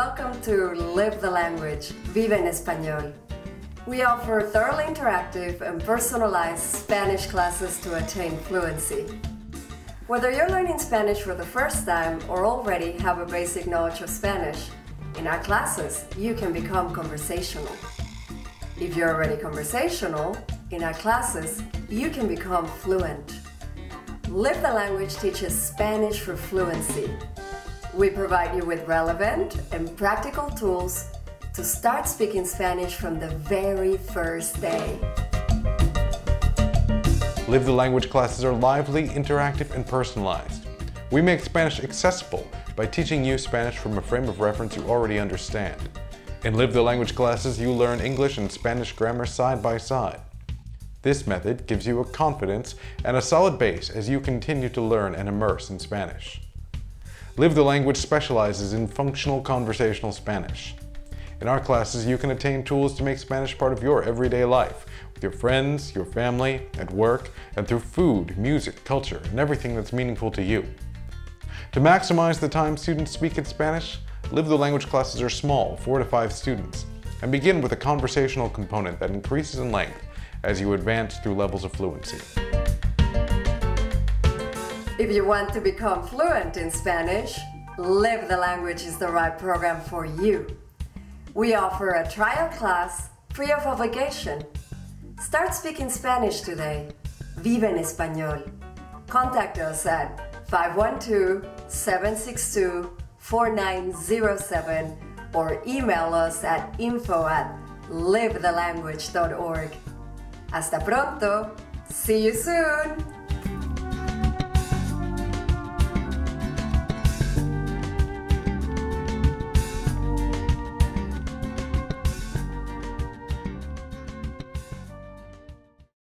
welcome to Live the Language, Vive en Español. We offer thoroughly interactive and personalized Spanish classes to attain fluency. Whether you're learning Spanish for the first time or already have a basic knowledge of Spanish, in our classes you can become conversational. If you're already conversational, in our classes you can become fluent. Live the Language teaches Spanish for fluency. We provide you with relevant and practical tools to start speaking Spanish from the very first day. Live the Language classes are lively, interactive, and personalized. We make Spanish accessible by teaching you Spanish from a frame of reference you already understand. In Live the Language classes, you learn English and Spanish grammar side by side. This method gives you a confidence and a solid base as you continue to learn and immerse in Spanish. Live the Language specializes in functional conversational Spanish. In our classes, you can attain tools to make Spanish part of your everyday life, with your friends, your family, at work, and through food, music, culture, and everything that's meaningful to you. To maximize the time students speak in Spanish, Live the Language classes are small, 4 to 5 students, and begin with a conversational component that increases in length as you advance through levels of fluency. If you want to become fluent in Spanish, Live the Language is the right program for you. We offer a trial class free of obligation. Start speaking Spanish today. Vive en Español. Contact us at 512-762-4907 or email us at info@livethelanguage.org. Hasta pronto! See you soon!